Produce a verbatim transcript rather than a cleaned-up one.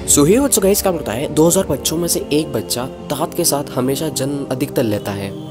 सो ही what's guys, क्या होता है दो हज़ार बच्चों में से एक बच्चा दांत के साथ हमेशा जन्म अधिकतर लेता है।